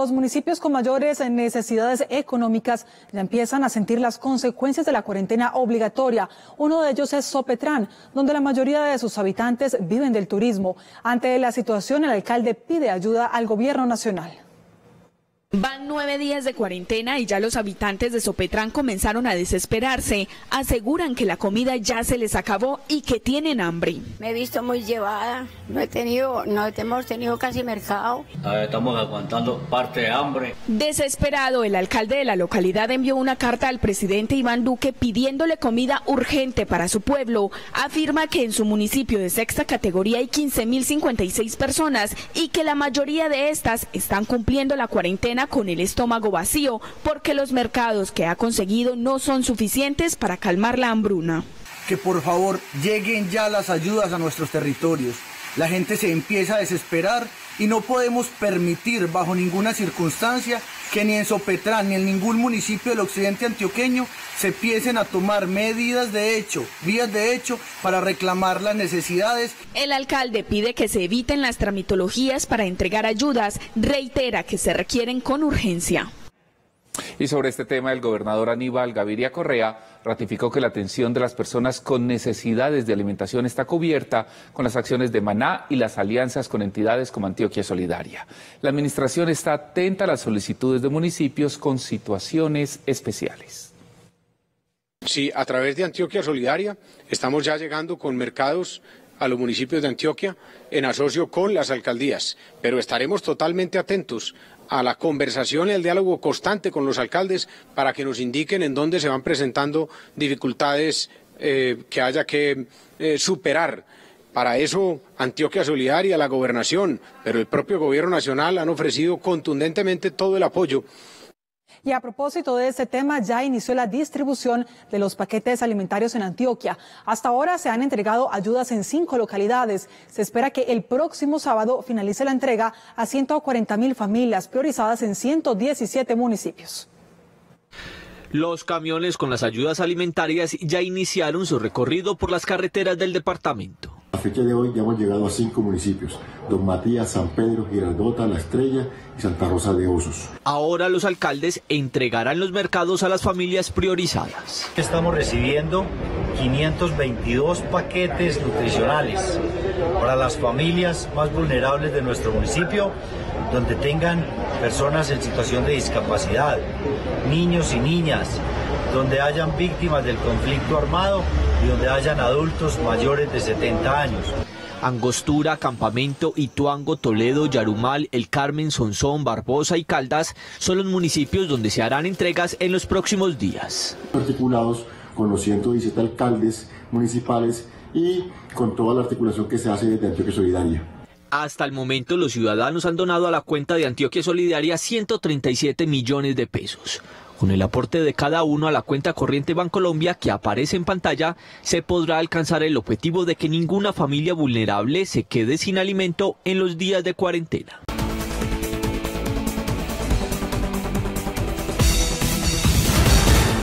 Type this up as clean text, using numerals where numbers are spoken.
Los municipios con mayores necesidades económicas ya empiezan a sentir las consecuencias de la cuarentena obligatoria. Uno de ellos es Sopetrán, donde la mayoría de sus habitantes viven del turismo. Ante la situación, el alcalde pide ayuda al gobierno nacional. Van 9 días de cuarentena y ya los habitantes de Sopetrán comenzaron a desesperarse. Aseguran que la comida ya se les acabó y que tienen hambre. Me he visto muy llevada, no hemos tenido casi mercado. Estamos aguantando parte de hambre. Desesperado, el alcalde de la localidad envió una carta al presidente Iván Duque pidiéndole comida urgente para su pueblo. Afirma que en su municipio de sexta categoría hay 15.056 personas y que la mayoría de estas están cumpliendo la cuarentena con el estómago vacío porque los mercados que ha conseguido no son suficientes para calmar la hambruna. Que por favor lleguen ya las ayudas a nuestros territorios. La gente se empieza a desesperar y no podemos permitir bajo ninguna circunstancia que ni en Sopetrán ni en ningún municipio del occidente antioqueño se empiecen a tomar medidas de hecho, vías de hecho para reclamar las necesidades. El alcalde pide que se eviten las tramitologías para entregar ayudas, reitera que se requieren con urgencia. Y sobre este tema, el gobernador Aníbal Gaviria Correa ratificó que la atención de las personas con necesidades de alimentación está cubierta con las acciones de Maná y las alianzas con entidades como Antioquia Solidaria. La administración está atenta a las solicitudes de municipios con situaciones especiales. Sí, a través de Antioquia Solidaria estamos ya llegando con mercados a los municipios de Antioquia en asocio con las alcaldías, pero estaremos totalmente atentos a la conversación y al diálogo constante con los alcaldes para que nos indiquen en dónde se van presentando dificultades que haya que superar. Para eso Antioquia Solidaria, la gobernación, pero el propio gobierno nacional han ofrecido contundentemente todo el apoyo. Y a propósito de este tema, ya inició la distribución de los paquetes alimentarios en Antioquia. Hasta ahora se han entregado ayudas en 5 localidades. Se espera que el próximo sábado finalice la entrega a 140.000 familias priorizadas en 117 municipios. Los camiones con las ayudas alimentarias ya iniciaron su recorrido por las carreteras del departamento. A fecha de hoy ya hemos llegado a 5 municipios: Don Matías, San Pedro, Girardota, La Estrella y Santa Rosa de Osos. Ahora los alcaldes entregarán los mercados a las familias priorizadas. Estamos recibiendo 522 paquetes nutricionales para las familias más vulnerables de nuestro municipio, donde tengan personas en situación de discapacidad, niños y niñas, donde hayan víctimas del conflicto armado y donde hayan adultos mayores de 70 años. Angostura, Campamento, Ituango, Toledo, Yarumal, El Carmen, Sonsón, Barbosa y Caldas son los municipios donde se harán entregas en los próximos días. Articulados con los 117 alcaldes municipales y con toda la articulación que se hace desde Antioquia Solidaria. Hasta el momento los ciudadanos han donado a la cuenta de Antioquia Solidaria 137 millones de pesos. Con el aporte de cada uno a la cuenta corriente Bancolombia que aparece en pantalla, se podrá alcanzar el objetivo de que ninguna familia vulnerable se quede sin alimento en los días de cuarentena.